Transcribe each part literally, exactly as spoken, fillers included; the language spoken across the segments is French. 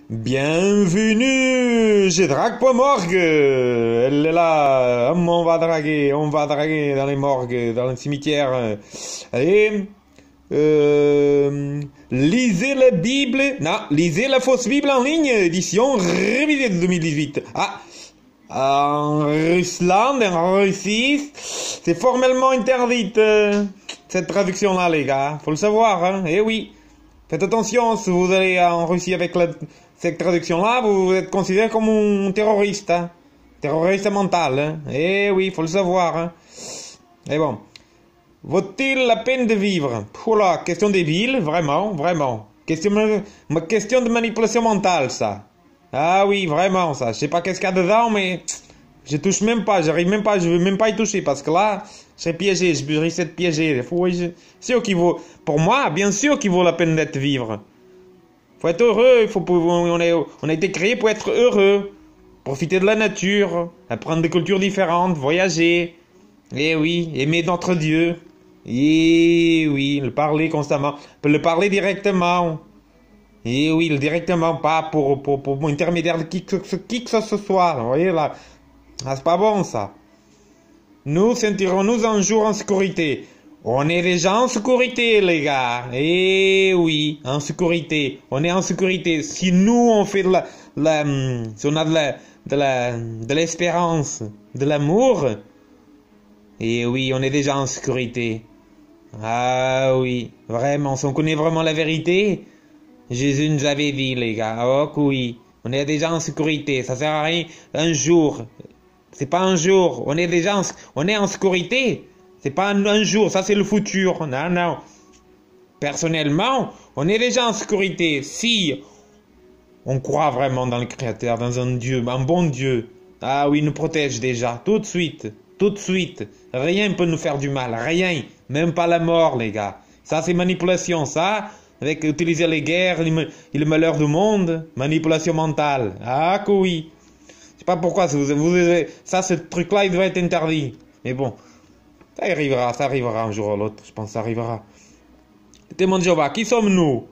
Bienvenue, je drague pas morgue. Elle est là. Hum, On va draguer, on va draguer dans les morgues, dans le cimetière. Allez, euh, lisez la Bible. Non, lisez la fausse Bible en ligne, édition révisée de deux mille dix-huit. Ah, en Russie, en Russie, c'est formellement interdite euh, cette traduction-là, les gars. Faut le savoir, hein. Eh oui. Faites attention, si vous allez en Russie avec la, cette traduction-là, vous êtes considéré comme un terroriste, hein. Terroriste mental, hein. Eh oui, faut le savoir, hein. Et bon. Vaut-il la peine de vivre? Oula, question débile, vraiment, vraiment. Question, ma question de manipulation mentale, ça. Ah oui, vraiment, ça. Je sais pas qu'est-ce qu'il y a dedans, mais je touche même pas, j'arrive même pas, je veux même pas y toucher, parce que là, je serais piégé, je risque d'être piégé. Faut, je, sûr qu'il vaut, pour moi, bien sûr qu'il vaut la peine d'être vivre. Faut être heureux, il faut, on, est, on a été créé pour être heureux. Profiter de la nature, apprendre des cultures différentes, voyager. Eh oui, aimer notre Dieu. Eh oui, le parler constamment, le parler directement. Et oui, directement, pas pour, pour, pour, pour intermédiaire de qui que, qui que ce soit. Vous voyez là, ah, c'est pas bon ça. Nous sentirons-nous un jour en sécurité? On est déjà en sécurité, les gars. Eh oui, en sécurité. On est en sécurité. Si nous, on fait de la, la si on a de la, de la, de l'espérance, de l'amour, eh oui, on est déjà en sécurité. Ah oui, vraiment, si on connaît vraiment la vérité, Jésus nous avait dit, les gars, oh oui, on est déjà en sécurité, ça sert à rien un jour, c'est pas un jour, on est déjà en, on est en sécurité, c'est pas un, un jour, ça c'est le futur, non, non. Personnellement, on est déjà en sécurité si on croit vraiment dans le Créateur, dans un Dieu, un bon Dieu. Ah oui, il nous protège déjà, tout de suite, tout de suite, rien ne peut nous faire du mal, rien, même pas la mort, les gars. Ça c'est manipulation, ça. Avec utiliser les guerres et le malheur du monde, manipulation mentale. Ah que oui. Je sais pas pourquoi, vous, vous, ça, ce truc-là, il devrait être interdit. Mais bon, ça arrivera, ça arrivera un jour ou l'autre, je pense que ça arrivera. Témoin de Jéhovah, qui sommes-nous?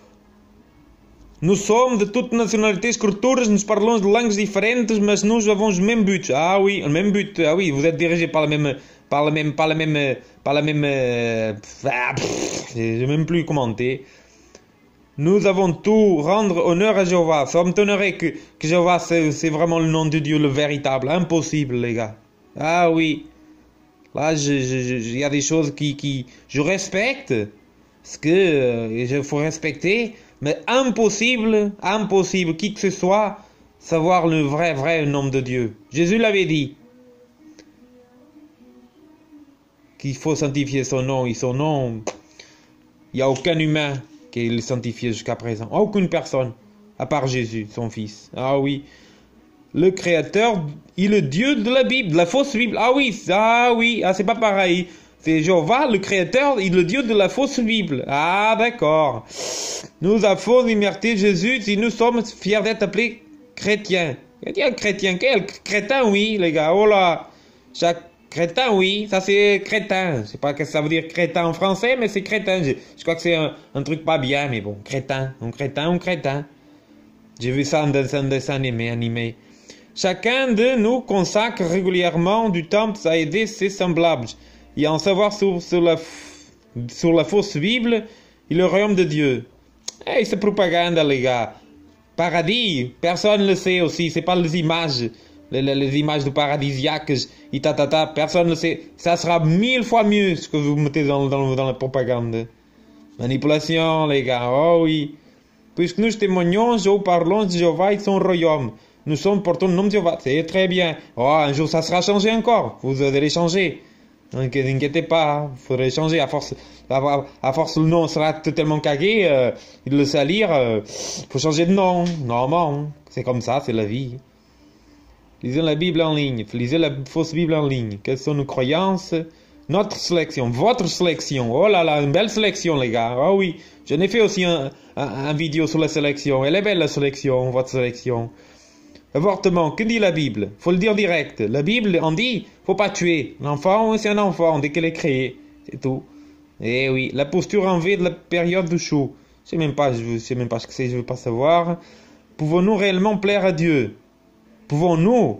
Nous sommes de toutes nationalités, cultures, nous parlons de langues différentes, mais nous avons le même but. Ah oui, le même but. Ah oui, vous êtes dirigés par le même, par le même, par le même, par la même. Euh, ah, pff, j'ai même plus commenté. Nous avons tout rendre honneur à Jéhovah. Ça m'étonnerait que, que Jéhovah c'est vraiment le nom de Dieu, le véritable. Impossible, les gars. Ah oui. Là, il y a des choses qui, qui je respecte, parce que euh, il faut respecter. Mais impossible, impossible, qui que ce soit, savoir le vrai, vrai nom de Dieu. Jésus l'avait dit. Qu'il faut sanctifier son nom. Et son nom, il n'y a aucun humain qui l'ait sanctifié jusqu'à présent. Aucune personne, à part Jésus, son fils. Ah oui. Le Créateur, il est le Dieu de la Bible, de la fausse Bible. Ah oui, ah oui, ah, c'est pas pareil. C'est Jéhovah, le Créateur, il est le Dieu de la fausse Bible. Ah, d'accord. Nous avons liberté Jésus si nous sommes fiers d'être appelés chrétiens. Chrétien, chrétien, quel crétin, oui, les gars. Oh là. Chaque crétin, oui. Ça, c'est crétin. Je sais pas ce que ça veut dire crétin en français, mais c'est crétin. Je, je crois que c'est un, un truc pas bien, mais bon. Crétin. Un crétin, un crétin. J'ai vu ça dans un dessin animé, animé. Chacun de nous consacre régulièrement du temps à aider ses semblables. Et en savoir sur, sur, la, sur la fausse Bible et le royaume de Dieu. Hey, c'est propagande, les gars. Paradis, personne ne le sait aussi. C'est pas les images, les, les, les images de paradisiaques, et tatata, personne ne le sait. Ça sera mille fois mieux ce que vous mettez dans, dans, dans la propagande. Manipulation, les gars. Oh oui. Puisque nous témoignons, nous parlons de Jéhovah et de son royaume. Nous sommes portons le nom de Jéhovah. C'est très bien. Oh, un jour, ça sera changé encore. Vous allez changer. Ne vous inquiétez pas, il faudrait changer. À force, à, à force, le nom sera totalement cagué. Euh, il le salir, il euh, faut changer de nom. Normalement, c'est comme ça, c'est la vie. Lisez la Bible en ligne. Lisez la fausse Bible en ligne. Quelles sont nos croyances? Notre sélection, votre sélection. Oh là là, une belle sélection, les gars. Oh oui, j'en ai fait aussi un, un, un vidéo sur la sélection. Elle est belle, la sélection, votre sélection. Avortement, que dit la Bible? Faut le dire direct. La Bible, on dit, faut pas tuer. L'enfant, c'est un enfant, dès qu'elle est créée. C'est tout. Eh oui, la posture en V de la période de chou. Je sais même pas, je sais même pas ce que c'est, je veux pas savoir. Pouvons-nous réellement plaire à Dieu? Pouvons-nous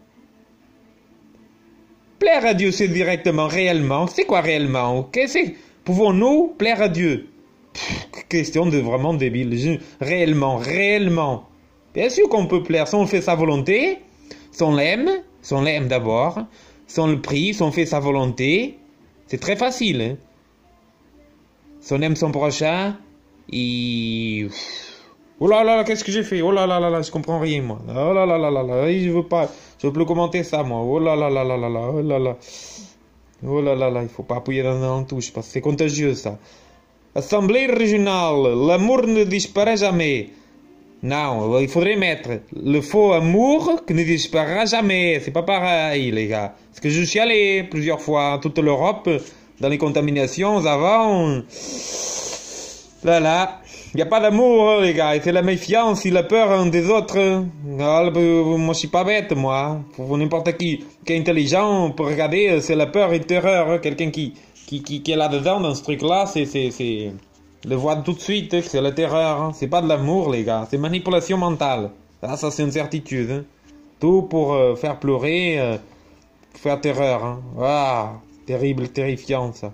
plaire à Dieu, c'est directement, réellement. C'est quoi réellement? Qu'est-ce que c'est? Pouvons-nous plaire à Dieu? Pff, question de vraiment débile. Je, réellement, réellement. Bien sûr qu'on peut plaire. Si on fait sa volonté, si on l'aime, si on l'aime d'abord, si on le prie, si on fait sa volonté, c'est très facile. Hein? Si on aime son prochain, il... Oh là là, qu'est-ce que j'ai fait? Oh là là là là, je comprends rien, moi. Oh là là là là là, je veux pas, je veux plus commenter ça, moi. Oh là là là là là là, oh là là. Oh là là là, il faut pas appuyer dans la touche, parce que c'est contagieux, ça. Assemblée régionale, l'amour ne disparaît jamais. Non, il faudrait mettre le faux amour qui ne disparaîtra jamais. C'est pas pareil, les gars. Parce que je suis allé plusieurs fois en toute l'Europe, dans les contaminations avant. Là là. Il n'y a pas d'amour, les gars, c'est la méfiance et la peur des autres. Ah, moi, je suis pas bête, moi. Pour n'importe qui qui est intelligent, pour regarder, c'est la peur et la terreur. Quelqu'un qui, qui, qui, qui est là-dedans, dans ce truc-là, c'est, c'est, c'est... le voit tout de suite, c'est la terreur. C'est pas de l'amour, les gars, c'est manipulation mentale. Ah, ça, c'est une certitude. Hein. Tout pour euh, faire pleurer, euh, faire terreur. Hein. Ah, terrible, terrifiant, ça.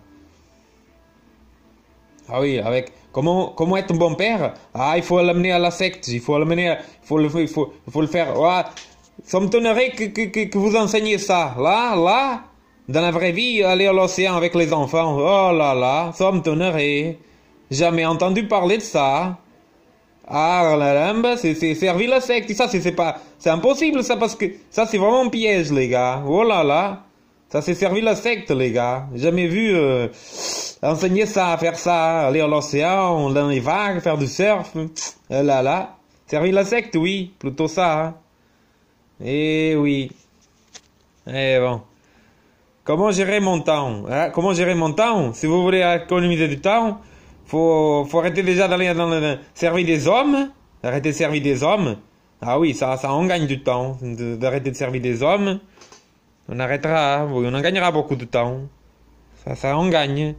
Ah oui, avec... Comment, comment être un bon père? Ah, il faut l'amener à la secte, il faut l'amener, à... il, faut le, il, faut, il faut le faire. Ah, ça me donnerait que, que, que, que vous enseignez ça. Là, là, dans la vraie vie, aller à l'océan avec les enfants. Oh là là, ça me donnerait. Jamais entendu parler de ça. Ah là là, c'est servi la secte. Ça, c'est pas... C'est impossible, ça, parce que ça, c'est vraiment un piège, les gars. Oh là là. Ça, c'est servi la secte, les gars. Jamais vu... Euh... enseigner ça, faire ça, aller à l'océan, dans les vagues, faire du surf, euh, là là. Servir la secte, oui, plutôt ça. Hein. Eh oui. Eh bon. Comment gérer mon temps? Hein? Comment gérer mon temps? Si vous voulez économiser du temps, faut, faut arrêter déjà d'aller dans le servir des hommes. Arrêter de servir des hommes. Ah oui, ça, ça on gagne du temps. D'arrêter de servir des hommes. On arrêtera, oui, on en gagnera beaucoup de temps. Ça, ça on gagne.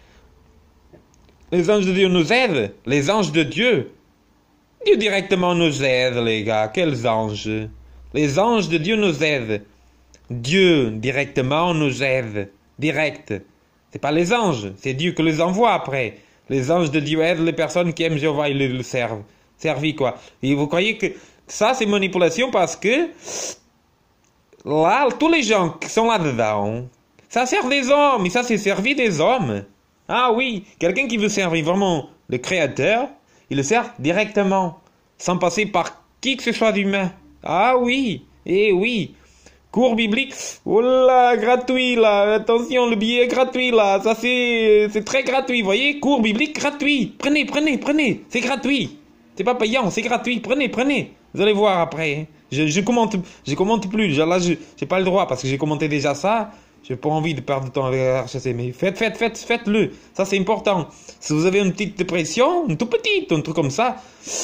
Les anges de Dieu nous aident. Les anges de Dieu. Dieu directement nous aide, les gars. Quels anges? Les anges de Dieu nous aident. Dieu directement nous aide. Direct. C'est pas les anges. C'est Dieu qui les envoie après. Les anges de Dieu aident les personnes qui aiment Jéhovah et le, le servent. Servi quoi. Et vous croyez que ça c'est manipulation parce que là, tous les gens qui sont là-dedans, ça sert des hommes. Et ça c'est servi des hommes. Ah oui, quelqu'un qui veut servir vraiment le Créateur, il le sert directement, sans passer par qui que ce soit d'humain. Ah oui, eh oui. Cours biblique, oh là, gratuit là, attention, le billet est gratuit là, ça c'est c'est très gratuit, vous voyez, cours biblique gratuit. Prenez, prenez, prenez, c'est gratuit. C'est pas payant, c'est gratuit, prenez, prenez. Vous allez voir après. Je, je commente, je commente plus, là je j'ai pas le droit parce que j'ai commenté déjà ça. J'ai pas envie de perdre de temps avec la R H C, mais faites, faites, faites, faites-le. Ça, c'est important. Si vous avez une petite dépression, une toute petite, un truc comme ça,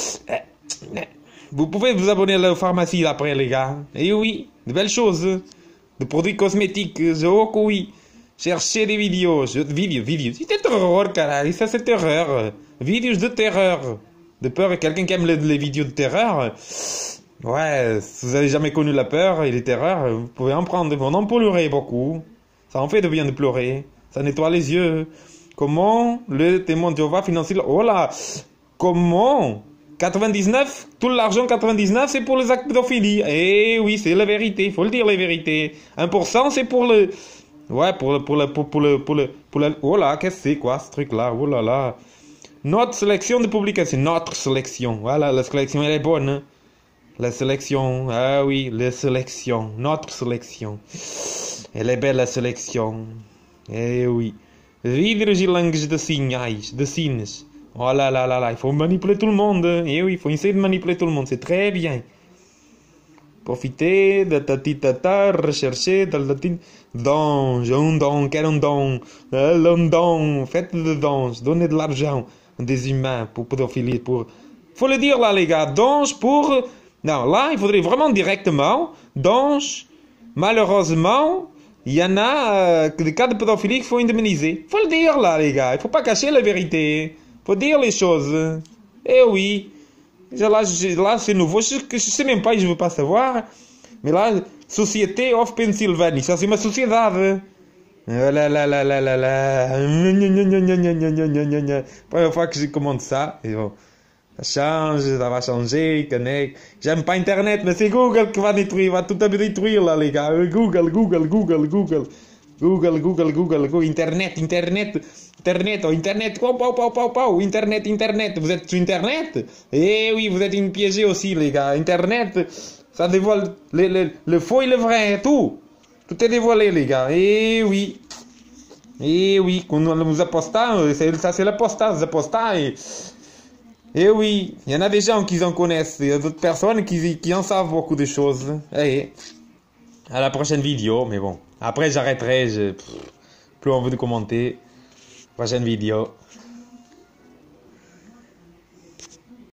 vous pouvez vous abonner à la pharmacie après, les gars. Et oui, de belles choses. De produits cosmétiques. Oh oui. Cherchez des vidéos. Vidéos, vidéos. C'est terreur, carré. Ça, c'est terreur. Vidéos de terreur. De peur. Quelqu'un qui aime les, les vidéos de terreur. Ouais, si vous avez jamais connu la peur et les terreurs, vous pouvez en prendre. Vous en pleurer beaucoup. Ça en fait de bien de pleurer. Ça nettoie les yeux. Comment le témoin de Jéhovah financie... Oh là! Comment? quatre-vingt-dix-neuf, tout l'argent quatre-vingt-dix-neuf, c'est pour les actes de pédophilie. Eh oui, c'est la vérité. Il faut le dire, la vérité. un pour cent, c'est pour le... Ouais, pour le... Pour le... Pour, pour le... Pour le... Pour le... Oh là, qu'est-ce que c'est, quoi, ce truc-là? Oh là là. Notre sélection de publication. Notre sélection. Voilà, la sélection, elle est bonne. Hein? La sélection. Ah oui, la sélection. Notre sélection. Elle est belle, la sélection. Eh oui. Vidros e langues de signais, de signes. Oh là là là là, il faut manipuler tout le monde. Eh oui, il faut essayer de manipuler tout le monde, c'est très bien. Profitez de ta tata, recherchez dans la tine. Donge, un don, quel un don. Un don, faites de dons, donnez de l'argent à des humains pour pédophilie, pour... Faut le dire là, les gars, donge pour... Non, là, il faudrait vraiment directement, donge, malheureusement... Il y en a euh, des cas de pédophilie qu'il faut indemniser. Faut le dire là, les gars. Il faut pas cacher la vérité. Faut dire les choses. Eh oui. Là, là c'est nouveau. Je, je sais même pas, je veux pas savoir. Mais là, Société of Pennsylvanie. Ça, c'est ma société. Là, là, là, là, là, là. Première fois que je commande ça. Et bon, ça change, ça va changer. Connect. J'aime pas Internet, mais c'est Google qui va détruire. Va tout détruire, là, les gars. Google, Google, Google, Google. Google, Google, Google, Google. Internet, Internet. Internet, oh, Internet. Pow, pow, pow, pow, pow. Internet, Internet. Vous êtes sur Internet? Eh oui, vous êtes une piégée aussi, les gars. Internet, ça dévoile le, le, le faux et le vrai. Tout. Tout est dévoilé, les gars. Eh oui. Eh oui. Quand on nous apostat, ça c'est l'apostat, les apostats. Et, eh oui. Il y en a des gens qui en connaissent. Il y a d'autres personnes qui, qui en savent beaucoup de choses. Eh. À la prochaine vidéo. Mais bon. Après, j'arrêterai. Je... Plus envie de commenter. Prochaine vidéo.